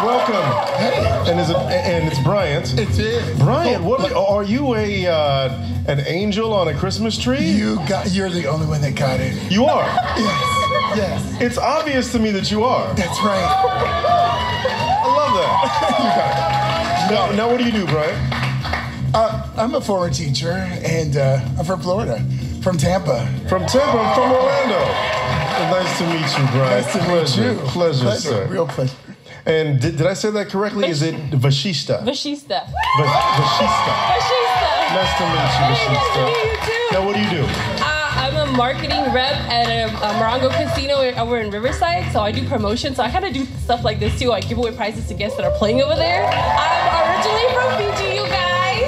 welcome. Hey. And it's Bryant. It is. Bryant, what are you an angel on a Christmas tree? You're the only one that got it. You are? Yes. It's obvious to me that you are. That's right. I love that. You got it. Now what do you do, Bryant? I'm a former teacher, and I'm from Florida, from Tampa. From Tampa, I'm from Orlando. Nice to meet you, Bryant. Nice to meet you. Pleasure, sir. Real pleasure. And did I say that correctly? Is it Vashista? Vashista. Vashista. Vashista. Nice to meet you, Vashista. Nice to meet you too. Now, what do you do? I'm a marketing rep at a Morongo Casino over in Riverside, so I do promotion. So I kind of do stuff like this too. I give away prizes to guests that are playing over there. I'm originally from Fiji, you guys.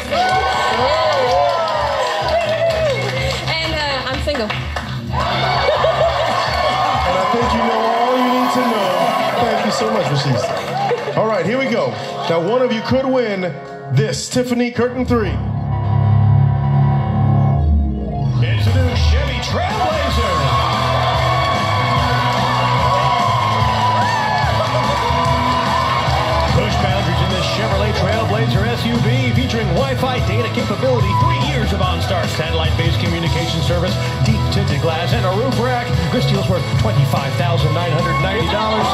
And I'm single. And I think you know all you need to know. Thank you so much, Vashista. All right, here we go. Now, one of you could win this Tiffany Curtain 3. It's a new Chevy Trailblazer. Push boundaries in this Chevrolet Trailblazer SUV featuring Wi-Fi data capability, 3 years of OnStar satellite-based communication service, deep tinted glass, and a roof rack. This deal's worth $25,990.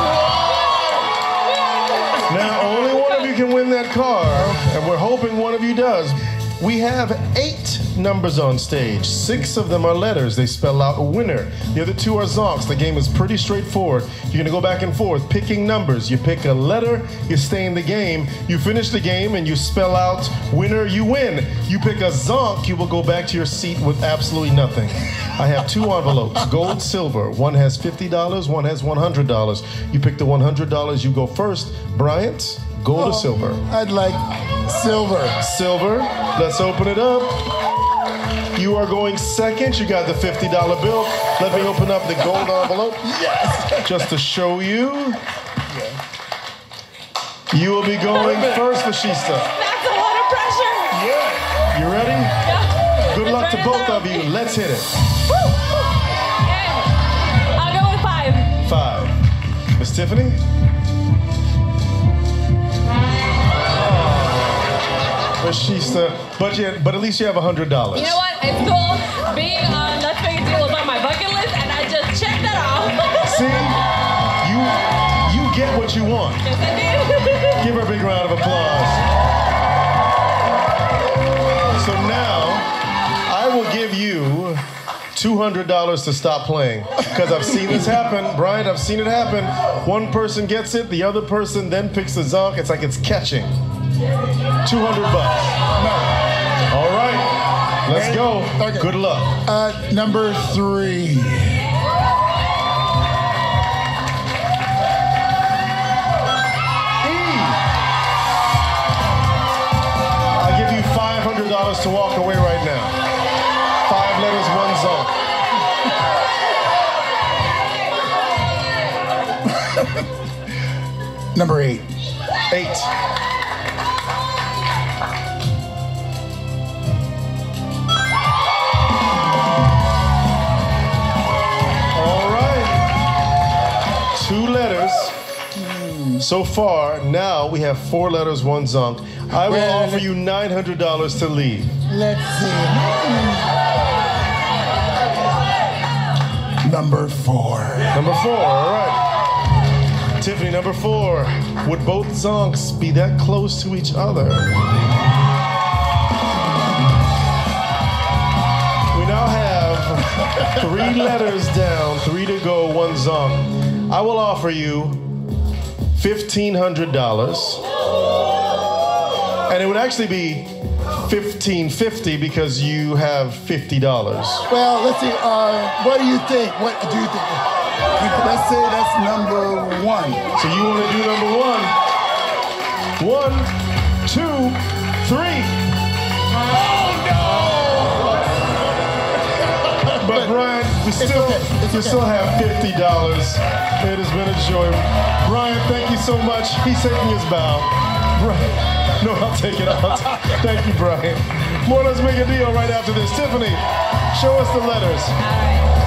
Now, only one of you can win that car, and we're hoping one of you does. We have 8 numbers on stage. 6 of them are letters. They spell out a winner. The other 2 are zonks. The game is pretty straightforward. You're going to go back and forth picking numbers. You pick a letter, you stay in the game. You finish the game and you spell out winner, you win. You pick a zonk, you will go back to your seat with absolutely nothing. I have 2 envelopes, gold, silver. One has $50, one has $100. You pick the $100, you go first. Bryant, gold or silver? I'd like silver. Silver. Let's open it up. You are going second. You got the $50 bill. Let me open up the gold envelope. Yes. Just to show you. You will be going first, Vashista. That's a lot of pressure. Yeah. You ready? Yeah. Good luck to Ready both now. of you. Let's hit it. Woo. Okay. I'll go with 5. 5. Miss Tiffany? Vashista, but at least you have $100. You know what? It's cool. Being on Let's Make a Deal was on my bucket list, and I just checked that off. See? You get what you want. Yes, I did. Give her a big round of applause. So now, I will give you $200 to stop playing. Because I've seen this happen. Brian, I've seen it happen. One person gets it, the other person then picks the zonk. It's like it's catching. $200. All right. Let's go. Okay. Good luck. Number 3. I'll give you $500 to walk away right now. 5 letters, 1 zonk. Number 8. 8. All right. 2 letters. So far, now we have 4 letters, 1 zonk. I will offer you $900 to leave. Let's see. Number 4. Number 4, all right. Tiffany, number 4. Would both zonks be that close to each other? We now have 3 letters down, 3 to go, 1 zonk. I will offer you $1,500. And it would actually be $1,550 because you have $50. Well, let's see. What do you think? What do you think? Let's say that's number 1. So you want to do number 1? 1, 2, 3. But Brian, we still have $50. It has been a joy. Brian, thank you so much. He's taking his bow. Brian, no, I'll take it out. Thank you, Brian. More Let's Make a Deal right after this. Tiffany, show us the letters. All right.